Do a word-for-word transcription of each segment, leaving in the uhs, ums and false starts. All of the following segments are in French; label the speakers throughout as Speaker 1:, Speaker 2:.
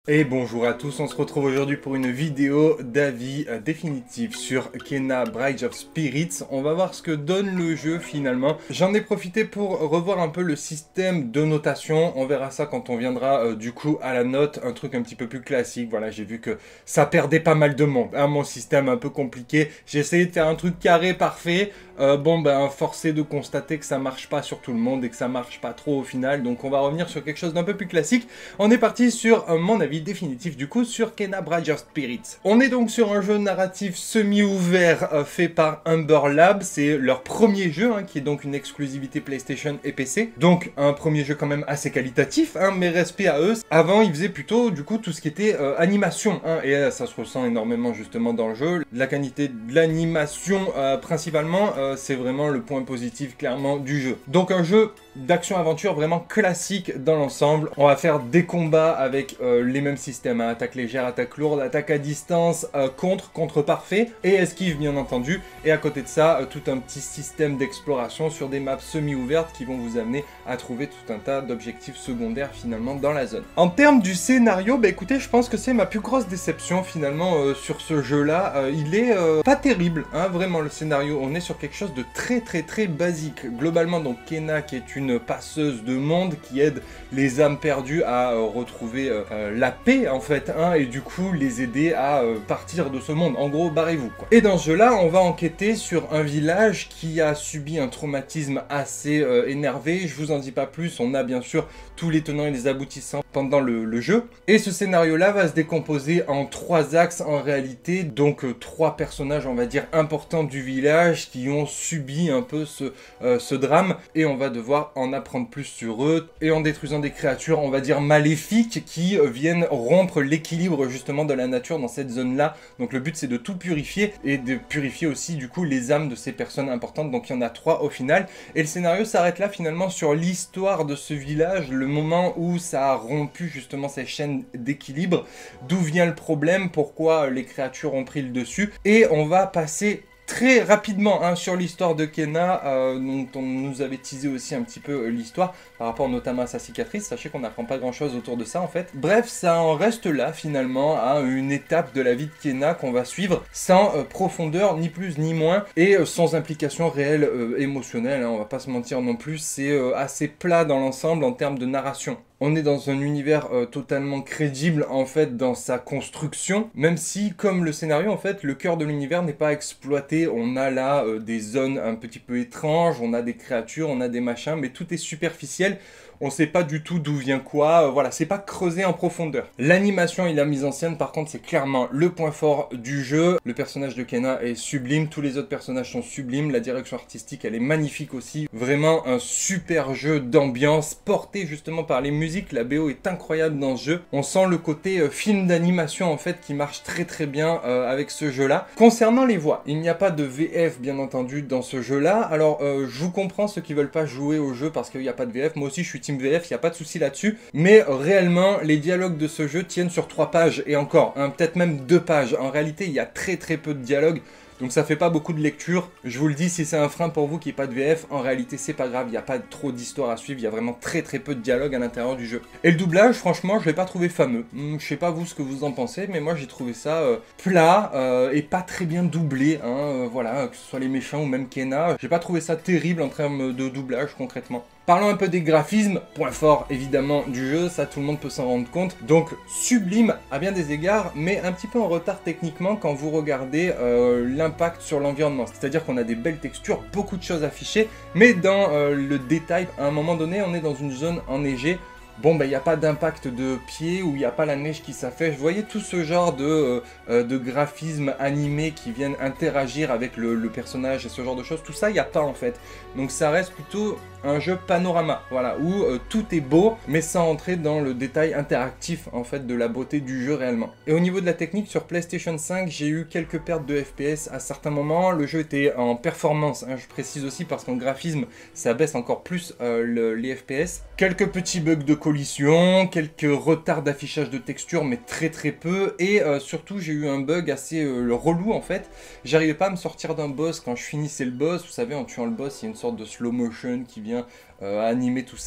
Speaker 1: Et bonjour à tous, on se retrouve aujourd'hui pour une vidéo d'avis euh, définitif sur Kena Bridge of Spirits. On va voir ce que donne le jeu finalement. J'en ai profité pour revoir un peu le système de notation. On verra ça quand on viendra euh, du coup à la note, un truc un petit peu plus classique. Voilà, j'ai vu que ça perdait pas mal de monde, hein, mon système un peu compliqué. J'ai essayé de faire un truc carré, parfait. Euh, bon ben forcé de constater que ça marche pas sur tout le monde et que ça marche pas trop au final. Donc on va revenir sur quelque chose d'un peu plus classique. On est parti sur euh, mon avis définitif du coup sur Kena Bridge of Spirits. On est donc sur un jeu narratif semi-ouvert euh, fait par Humber Lab. C'est leur premier jeu hein, qui est donc une exclusivité PlayStation et P C. Donc un premier jeu quand même assez qualitatif, hein, mais respect à eux. Avant ils faisaient plutôt du coup tout ce qui était euh, animation hein, et euh, ça se ressent énormément justement dans le jeu. La qualité de l'animation euh, principalement euh, c'est vraiment le point positif clairement du jeu. Donc un jeu d'action-aventure vraiment classique dans l'ensemble. On va faire des combats avec euh, les mêmes systèmes, hein, attaque légère, attaque lourde, attaque à distance, euh, contre, contre parfait et esquive bien entendu. Et à côté de ça, euh, tout un petit système d'exploration sur des maps semi-ouvertes qui vont vous amener à trouver tout un tas d'objectifs secondaires finalement dans la zone. En termes du scénario, bah écoutez, je pense que c'est ma plus grosse déception finalement euh, sur ce jeu-là. Euh, il est euh, pas terrible, hein, vraiment le scénario. On est sur quelque chose de très très très basique. Globalement, donc Kena qui est une passeuse de monde qui aide les âmes perdues à euh, retrouver euh, euh, la paix en fait, hein, et du coup les aider à euh, partir de ce monde. En gros, barrez-vous quoi. Et dans ce jeu-là, on va enquêter sur un village qui a subi un traumatisme assez euh, énervé. Je vous en dis pas plus. On a bien sûr tous les tenants et les aboutissants pendant le, le jeu. Et ce scénario-là va se décomposer en trois axes en réalité. Donc euh, trois personnages, on va dire, importants du village qui ont subi un peu ce, euh, ce drame. Et on va devoir en apprendre plus sur eux. Et en détruisant des créatures, on va dire, maléfiques qui euh, viennent rompre l'équilibre justement de la nature dans cette zone-là. Donc le but, c'est de tout purifier et de purifier aussi du coup les âmes de ces personnes importantes. Donc il y en a trois au final. Et le scénario s'arrête là finalement sur l'histoire de ce village, le moment où ça a rompu justement ces chaînes d'équilibre, d'où vient le problème, pourquoi les créatures ont pris le dessus, et on va passer très rapidement hein, sur l'histoire de Kena, euh, dont on nous avait teasé aussi un petit peu euh, l'histoire, par rapport notamment à sa cicatrice. Sachez qu'on n'apprend pas grand chose autour de ça en fait. Bref, ça en reste là finalement à une étape de la vie de Kena qu'on va suivre sans euh, profondeur, ni plus ni moins, et euh, sans implication réelle euh, émotionnelle, hein, on va pas se mentir non plus, c'est euh, assez plat dans l'ensemble en termes de narration. On est dans un univers euh, totalement crédible en fait dans sa construction, même si comme le scénario en fait le cœur de l'univers n'est pas exploité. On a là euh, des zones un petit peu étranges, on a des créatures, on a des machins, mais tout est superficiel. On sait pas du tout d'où vient quoi, euh, voilà, c'est pas creusé en profondeur. L'animation et la mise en scène, par contre, c'est clairement le point fort du jeu. Le personnage de Kena est sublime, tous les autres personnages sont sublimes, la direction artistique, elle est magnifique aussi. Vraiment un super jeu d'ambiance, porté justement par les musiques, la B O est incroyable dans ce jeu. On sent le côté euh, film d'animation, en fait, qui marche très très bien euh, avec ce jeu-là. Concernant les voix, il n'y a pas de V F, bien entendu, dans ce jeu-là. Alors, euh, je vous comprends ceux qui veulent pas jouer au jeu parce qu'il n'y a pas de V F. Moi aussi, je suis V F, il n'y a pas de souci là-dessus, mais réellement les dialogues de ce jeu tiennent sur trois pages et encore, hein, peut-être même deux pages. En réalité, il y a très très peu de dialogues, donc ça fait pas beaucoup de lecture. Je vous le dis, si c'est un frein pour vous qui n'ait pas de V F, en réalité c'est pas grave, il n'y a pas trop d'histoire à suivre, il y a vraiment très très peu de dialogue à l'intérieur du jeu. Et le doublage, franchement, je l'ai pas trouvé fameux. Hum, je sais pas vous ce que vous en pensez, mais moi j'ai trouvé ça euh, plat euh, et pas très bien doublé, hein, euh, voilà, que ce soit les méchants ou même Kena. J'ai pas trouvé ça terrible en termes de doublage concrètement. Parlons un peu des graphismes, point fort évidemment du jeu, ça tout le monde peut s'en rendre compte. Donc sublime à bien des égards, mais un petit peu en retard techniquement quand vous regardez euh, l'impact sur l'environnement. C'est-à-dire qu'on a des belles textures, beaucoup de choses affichées, mais dans euh, le détail, à un moment donné, on est dans une zone enneigée. Bon, ben, il n'y a pas d'impact de pied ou il n'y a pas la neige qui s'affiche. Vous voyez tout ce genre de, euh, de graphismes animés qui viennent interagir avec le, le personnage et ce genre de choses. Tout ça, il n'y a pas en fait. Donc ça reste plutôt un jeu panorama, voilà, où euh, tout est beau, mais sans entrer dans le détail interactif en fait de la beauté du jeu réellement. Et au niveau de la technique, sur PlayStation cinq, j'ai eu quelques pertes de F P S à certains moments. Le jeu était en performance, hein, je précise aussi parce qu'en graphisme, ça baisse encore plus euh, le, les F P S. Quelques petits bugs de collision, quelques retards d'affichage de texture, mais très très peu. Et euh, surtout, j'ai eu un bug assez euh, relou en fait. J'arrivais pas à me sortir d'un boss quand je finissais le boss. Vous savez, en tuant le boss, il y a une sorte de slow motion qui vient euh, animer tout ça.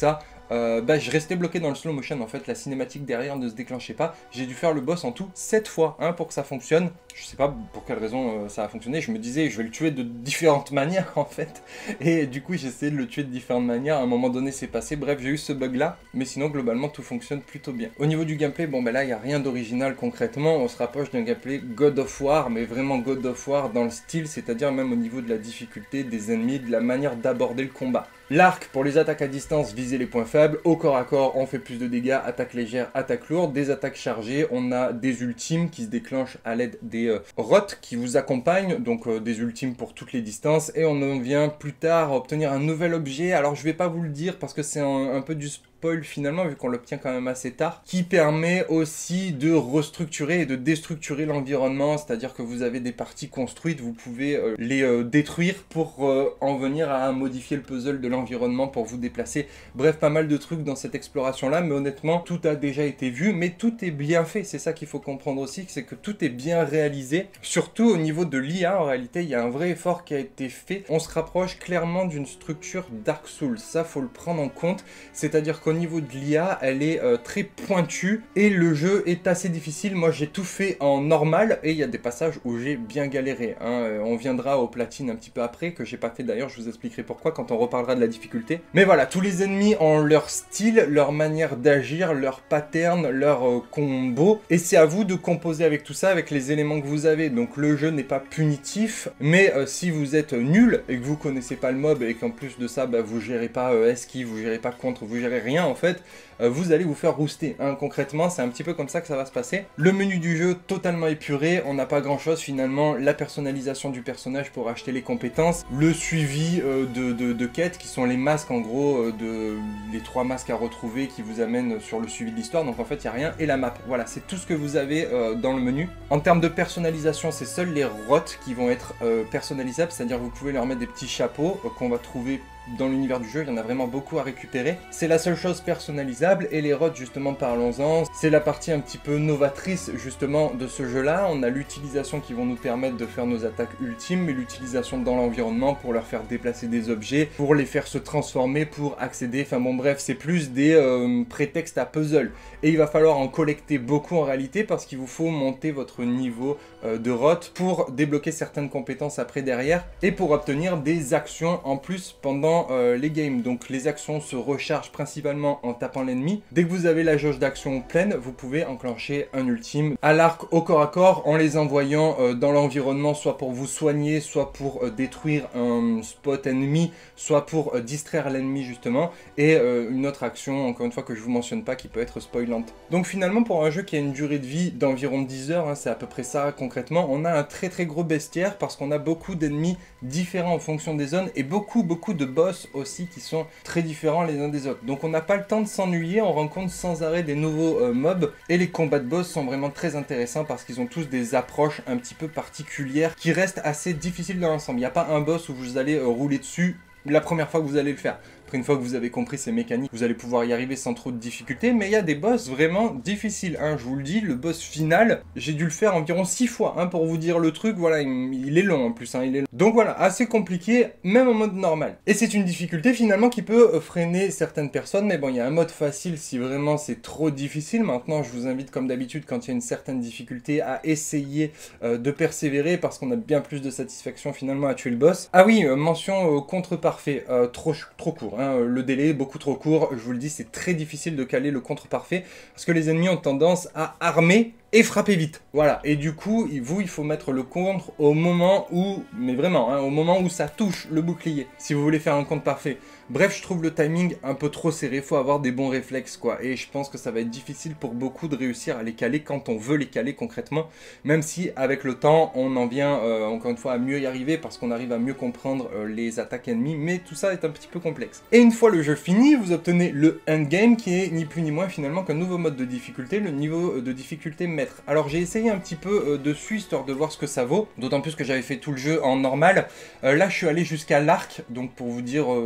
Speaker 1: euh, bah, je restais bloqué dans le slow motion, en fait, la cinématique derrière ne se déclenchait pas. J'ai dû faire le boss en tout sept fois hein, pour que ça fonctionne. Je sais pas pour quelle raison euh, ça a fonctionné, je me disais je vais le tuer de différentes manières en fait. Et du coup j'ai essayé de le tuer de différentes manières, à un moment donné c'est passé, bref j'ai eu ce bug là. Mais sinon globalement tout fonctionne plutôt bien. Au niveau du gameplay, bon ben là il n'y a rien d'original concrètement, on se rapproche d'un gameplay God of War, mais vraiment God of War dans le style, c'est-à-dire même au niveau de la difficulté des ennemis, de la manière d'aborder le combat. L'arc pour les attaques à distance, viser les points faibles, au corps à corps on fait plus de dégâts, attaque légère, attaque lourde, des attaques chargées, on a des ultimes qui se déclenchent à l'aide des euh, rots qui vous accompagnent, donc euh, des ultimes pour toutes les distances, et on en vient plus tard à obtenir un nouvel objet, alors je vais pas vous le dire parce que c'est un, un peu du spoil finalement vu qu'on l'obtient quand même assez tard, qui permet aussi de restructurer et de déstructurer l'environnement, c'est-à-dire que vous avez des parties construites, vous pouvez euh, les euh, détruire pour euh, en venir à modifier le puzzle de l'environnement pour vous déplacer. Bref, pas mal de trucs dans cette exploration là, mais honnêtement tout a déjà été vu, mais tout est bien fait, c'est ça qu'il faut comprendre aussi, c'est que tout est bien réalisé, surtout au niveau de l'I A. En réalité il y a un vrai effort qui a été fait, on se rapproche clairement d'une structure Dark Souls, ça faut le prendre en compte, c'est-à-dire qu'au niveau de l'I A elle est euh, très pointue et le jeu est assez difficile. Moi j'ai tout fait en normal et il y a des passages où j'ai bien galéré hein. euh, on viendra au platine un petit peu après, que j'ai pas fait d'ailleurs, je vous expliquerai pourquoi quand on reparlera de la difficulté. Mais voilà, tous les ennemis ont leur style, leur manière d'agir, leur pattern, leur euh, combo, et c'est à vous de composer avec tout ça, avec les éléments que vous avez. Donc le jeu n'est pas punitif, mais euh, si vous êtes nul et que vous connaissez pas le mob et qu'en plus de ça bah, vous gérez pas euh, esquive, vous gérez pas contre, vous gérez rien en fait, euh, vous allez vous faire rouster hein. Concrètement c'est un petit peu comme ça que ça va se passer. Le menu du jeu totalement épuré, on n'a pas grand chose finalement, la personnalisation du personnage pour acheter les compétences, le suivi euh, de, de, de quêtes qui sont les masques en gros, euh, de les trois masques à retrouver qui vous amènent sur le suivi de l'histoire, donc en fait il n'y a rien, et la map, voilà c'est tout ce que vous avez euh, dans le menu. En termes de personnalisation c'est seuls les rots qui vont être euh, personnalisables, c'est-à-dire vous pouvez leur mettre des petits chapeaux euh, qu'on va trouver dans l'univers du jeu, il y en a vraiment beaucoup à récupérer. C'est la seule chose personnalisable, et les rots justement parlons-en, c'est la partie un petit peu novatrice justement de ce jeu là. On a l'utilisation qui vont nous permettre de faire nos attaques ultimes, mais l'utilisation dans l'environnement pour leur faire déplacer des objets, pour les faire se transformer, pour accéder, enfin bon bref c'est plus des euh, prétextes à puzzle, et il va falloir en collecter beaucoup en réalité parce qu'il vous faut monter votre niveau euh, de rot pour débloquer certaines compétences après derrière, et pour obtenir des actions en plus pendant Euh, les games. Donc les actions se rechargent principalement en tapant l'ennemi. Dès que vous avez la jauge d'action pleine, vous pouvez enclencher un ultime à l'arc au corps à corps en les envoyant euh, dans l'environnement, soit pour vous soigner, soit pour euh, détruire un spot ennemi, soit pour euh, distraire l'ennemi justement, et euh, une autre action encore une fois que je vous mentionne pas qui peut être spoilante. Donc finalement pour un jeu qui a une durée de vie d'environ dix heures, hein, c'est à peu près ça concrètement, on a un très très gros bestiaire parce qu'on a beaucoup d'ennemis différents en fonction des zones, et beaucoup beaucoup de boss aussi qui sont très différents les uns des autres. Donc on n'a pas le temps de s'ennuyer, on rencontre sans arrêt des nouveaux euh, mobs, et les combats de boss sont vraiment très intéressants parce qu'ils ont tous des approches un petit peu particulières qui restent assez difficiles dans l'ensemble. Il n'y a pas un boss où vous allez euh, rouler dessus la première fois que vous allez le faire. Après, une fois que vous avez compris ces mécaniques, vous allez pouvoir y arriver sans trop de difficultés, mais il y a des boss vraiment difficiles, hein, je vous le dis, le boss final, j'ai dû le faire environ six fois, hein, pour vous dire le truc, voilà, il, il est long en plus, hein, il est long. Donc voilà, assez compliqué, même en mode normal. Et c'est une difficulté finalement qui peut freiner certaines personnes, mais bon, il y a un mode facile si vraiment c'est trop difficile. Maintenant, je vous invite comme d'habitude, quand il y a une certaine difficulté, à essayer euh, de persévérer, parce qu'on a bien plus de satisfaction finalement à tuer le boss. Ah oui, euh, mention euh, contre parfait, euh, trop, trop court, hein, le délai est beaucoup trop court, je vous le dis, c'est très difficile de caler le contre parfait, parce que les ennemis ont tendance à armer et frapper vite, voilà, et du coup, vous, il faut mettre le contre au moment où, mais vraiment, hein, au moment où ça touche le bouclier, si vous voulez faire un contre parfait. Bref, je trouve le timing un peu trop serré, faut avoir des bons réflexes, quoi, et je pense que ça va être difficile pour beaucoup de réussir à les caler quand on veut les caler concrètement, même si, avec le temps, on en vient, euh, encore une fois, à mieux y arriver, parce qu'on arrive à mieux comprendre euh, les attaques ennemies, mais tout ça est un petit peu complexe. Et une fois le jeu fini, vous obtenez le endgame, qui est ni plus ni moins finalement qu'un nouveau mode de difficulté, le niveau de difficulté maître. Alors j'ai essayé un petit peu euh, dessus, histoire de voir ce que ça vaut, d'autant plus que j'avais fait tout le jeu en normal. Euh, là je suis allé jusqu'à l'arc, donc pour vous dire euh, les deux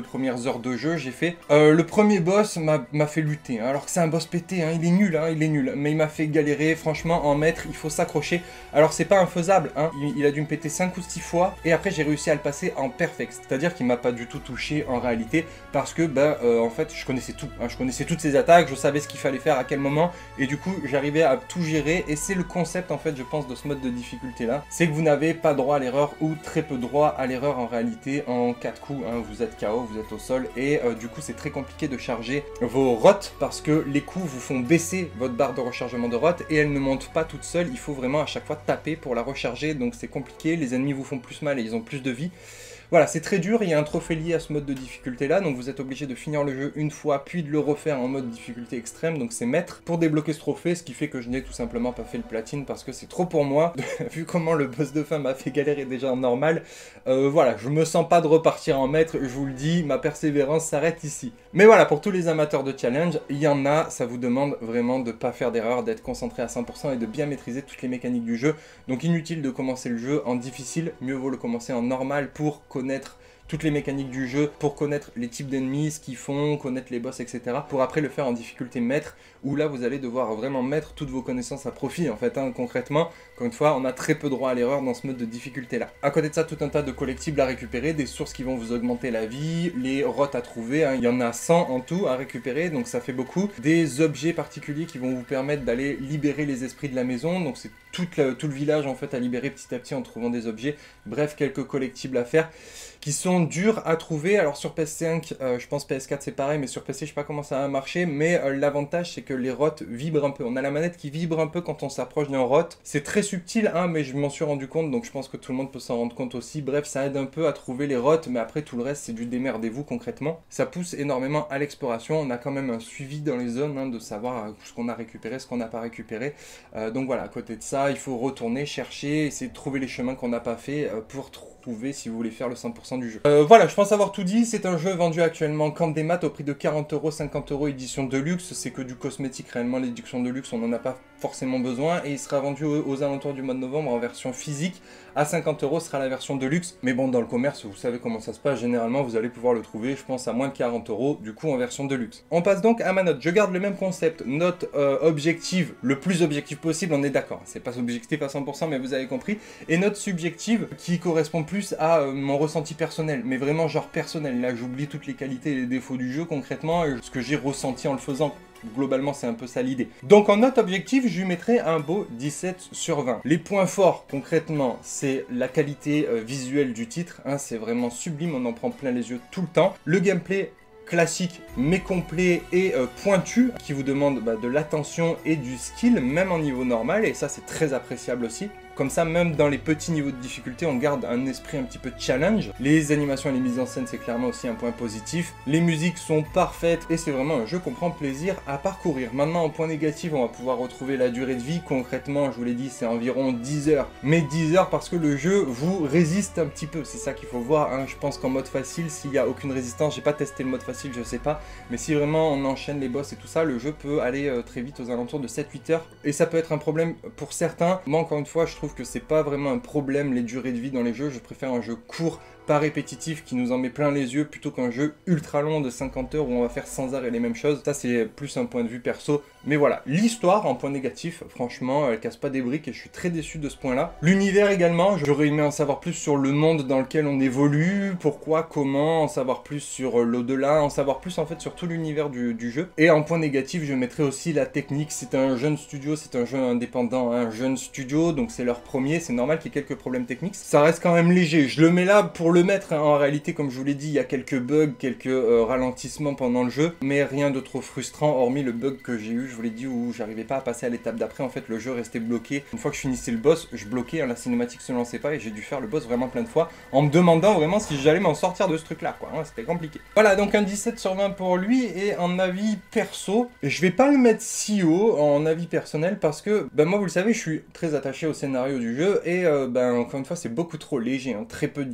Speaker 1: premières heures de jeu, j'ai fait... Euh, le premier boss m'a fait lutter, hein, alors que c'est un boss pété, hein, il est nul, hein, il est nul. Mais il m'a fait galérer, franchement, en maître, il faut s'accrocher. Alors c'est pas infaisable, hein, il, il a dû me péter cinq ou six fois, et après j'ai réussi à le passer en perfect. C'est-à-dire qu'il m'a pas du tout touché en réalité, parce que, bah, euh, en fait, je connaissais tout. Hein, je connaissais toutes ses attaques, je savais ce qu'il fallait faire, à quel moment, et du coup, j'arrivais à tout gérer, et c'est le concept, en fait, je pense, de ce mode de difficulté-là. C'est que vous n'avez pas droit à l'erreur, ou très peu droit à l'erreur en réalité, en quatre coups, hein, vous êtes K O, vous êtes au sol, et euh, du coup, c'est très compliqué de charger vos rotes, parce que les coups vous font baisser votre barre de rechargement de rotes, et elle ne monte pas toute seule, il faut vraiment à chaque fois taper pour la recharger, donc c'est compliqué, les ennemis vous font plus mal et ils ont plus de vie. Voilà, c'est très dur, il y a un trophée lié à ce mode de difficulté là, donc vous êtes obligé de finir le jeu une fois, puis de le refaire en mode difficulté extrême, donc c'est maître, pour débloquer ce trophée, ce qui fait que je n'ai tout simplement pas fait le platine, parce que c'est trop pour moi, vu comment le boss de fin m'a fait galérer déjà en normal, euh, voilà, je me sens pas de repartir en maître, je vous le dis, ma persévérance s'arrête ici. Mais voilà, pour tous les amateurs de challenge, il y en a, ça vous demande vraiment de pas faire d'erreur, d'être concentré à cent pour cent et de bien maîtriser toutes les mécaniques du jeu, donc inutile de commencer le jeu en difficile, mieux vaut le commencer en normal pour connaître toutes les mécaniques du jeu, pour connaître les types d'ennemis, ce qu'ils font, connaître les boss, et cetera. Pour après le faire en difficulté maître, où là vous allez devoir vraiment mettre toutes vos connaissances à profit en fait, hein, concrètement. Encore une fois, on a très peu droit à l'erreur dans ce mode de difficulté là. À côté de ça, tout un tas de collectibles à récupérer, des sources qui vont vous augmenter la vie, les rotes à trouver, hein. Il y en a cent en tout à récupérer, donc ça fait beaucoup. Des objets particuliers qui vont vous permettre d'aller libérer les esprits de la maison, donc c'est tout le, tout le village en fait à libérer petit à petit en trouvant des objets. Bref, quelques collectibles à faire qui sont durs à trouver. Alors sur P S cinq, euh, je pense P S quatre c'est pareil, mais sur P C je sais pas comment ça va marcher, mais euh, l'avantage c'est que les rotes vibrent un peu. On a la manette qui vibre un peu quand on s'approche d'un rote. C'est très subtil, hein, mais je m'en suis rendu compte, donc je pense que tout le monde peut s'en rendre compte aussi. Bref, ça aide un peu à trouver les rotes, mais après tout le reste c'est du démerdez-vous concrètement. Ça pousse énormément à l'exploration, on a quand même un suivi dans les zones, hein, de savoir euh, ce qu'on a récupéré, ce qu'on n'a pas récupéré. Euh, donc voilà, à côté de ça, il faut retourner, chercher, essayer de trouver les chemins qu'on n'a pas fait euh, pour trouver si vous voulez faire le cent pour cent du jeu. Euh, voilà, je pense avoir tout dit. C'est un jeu vendu actuellement qu'en démat au prix de quarante euros, cinquante euros édition de luxe. C'est que du cosmétique, réellement l'édition de luxe on n'en a pas forcément besoin, et il sera vendu aux, aux alentours du mois de novembre en version physique. À cinquante euros sera la version de luxe, mais bon, dans le commerce vous savez comment ça se passe, généralement vous allez pouvoir le trouver, je pense, à moins de quarante euros, du coup en version de luxe. On passe donc à ma note. Je garde le même concept, note euh, objective, le plus objective possible, on est d'accord, c'est pas objectif à cent pour cent mais vous avez compris, et note subjective qui correspond plus à euh, mon ressenti personnel, mais vraiment genre personnel. Là j'oublie toutes les qualités et les défauts du jeu concrètement, et ce que j'ai ressenti en le faisant. Globalement, c'est un peu ça l'idée. Donc en note objective, je lui mettrai un beau dix-sept sur vingt. Les points forts, concrètement, c'est la qualité euh, visuelle du titre. Hein, c'est vraiment sublime, on en prend plein les yeux tout le temps. Le gameplay classique mais complet et euh, pointu, qui vous demande bah, de l'attention et du skill, même en niveau normal, et ça c'est très appréciable aussi. Comme ça, même dans les petits niveaux de difficulté, on garde un esprit un petit peu challenge. Les animations et les mises en scène, c'est clairement aussi un point positif. Les musiques sont parfaites et c'est vraiment un jeu qu'on prend plaisir à parcourir. Maintenant, en point négatif, on va pouvoir retrouver la durée de vie. Concrètement, je vous l'ai dit, c'est environ dix heures. Mais dix heures parce que le jeu vous résiste un petit peu. C'est ça qu'il faut voir, hein. Je pense qu'en mode facile, s'il n'y a aucune résistance, j'ai pas testé le mode facile, je sais pas. Mais si vraiment on enchaîne les boss et tout ça, le jeu peut aller euh, très vite aux alentours de sept huit heures. Et ça peut être un problème pour certains. Moi, encore une fois, je trouve que c'est pas vraiment un problème les durées de vie dans les jeux. Je préfère un jeu court, pas répétitif, qui nous en met plein les yeux, plutôt qu'un jeu ultra long de cinquante heures où on va faire sans arrêt les mêmes choses. Ça c'est plus un point de vue perso. Mais voilà, l'histoire en point négatif, franchement, elle casse pas des briques et je suis très déçu de ce point-là. L'univers également, j'aurais aimé en savoir plus sur le monde dans lequel on évolue, pourquoi, comment, en savoir plus sur l'au-delà, en savoir plus en fait sur tout l'univers du, du jeu. Et en point négatif, je mettrais aussi la technique. C'est un jeune studio, c'est un jeu indépendant, un jeune studio, donc c'est leur premier, c'est normal qu'il y ait quelques problèmes techniques. Ça reste quand même léger, je le mets là pour le mettre, hein. En réalité, comme je vous l'ai dit, il y a quelques bugs, quelques euh, ralentissements pendant le jeu, mais rien de trop frustrant, hormis le bug que j'ai eu, je vous l'ai dit, où j'arrivais pas à passer à l'étape d'après. En fait, le jeu restait bloqué. Une fois que je finissais le boss, je bloquais, hein, la cinématique se lançait pas et j'ai dû faire le boss vraiment plein de fois en me demandant vraiment si j'allais m'en sortir de ce truc là, quoi, hein, c'était compliqué. Voilà, donc un dix-sept sur vingt pour lui. Et en avis perso, je vais pas le mettre si haut en avis personnel parce que, ben moi vous le savez, je suis très attaché au scénario du jeu et euh, ben encore une fois c'est beaucoup trop léger, hein. Très peu de dialogue,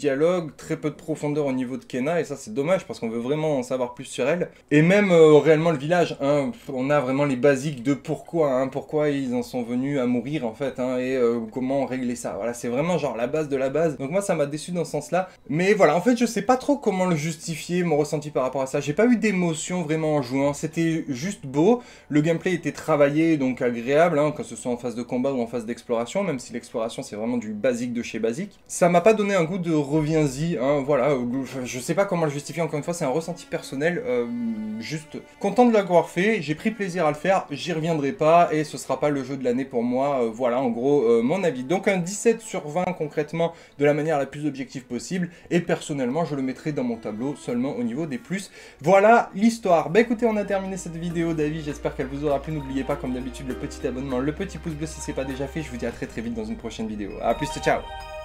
Speaker 1: prologue, très peu de profondeur au niveau de Kena, et ça c'est dommage parce qu'on veut vraiment en savoir plus sur elle. Et même euh, réellement le village, hein, on a vraiment les basiques de pourquoi, hein, pourquoi ils en sont venus à mourir en fait, hein, et euh, comment régler ça. Voilà, c'est vraiment genre la base de la base. Donc moi ça m'a déçu dans ce sens-là. Mais voilà, en fait je sais pas trop comment le justifier, mon ressenti par rapport à ça. J'ai pas eu d'émotion vraiment en jouant, c'était juste beau. Le gameplay était travaillé, donc agréable, hein, que ce soit en phase de combat ou en phase d'exploration, même si l'exploration c'est vraiment du basique de chez basique. Ça m'a pas donné un goût de reviens-y, hein, voilà, je sais pas comment le justifier, encore une fois, c'est un ressenti personnel, euh, juste content de l'avoir fait, j'ai pris plaisir à le faire, j'y reviendrai pas, et ce sera pas le jeu de l'année pour moi, euh, voilà, en gros, euh, mon avis. Donc un dix-sept sur vingt concrètement, de la manière la plus objective possible, et personnellement, je le mettrai dans mon tableau seulement au niveau des plus. Voilà l'histoire. Bah écoutez, on a terminé cette vidéo d'avis, j'espère qu'elle vous aura plu, n'oubliez pas comme d'habitude le petit abonnement, le petit pouce bleu si c'est pas déjà fait, je vous dis à très très vite dans une prochaine vidéo. A plus, ciao.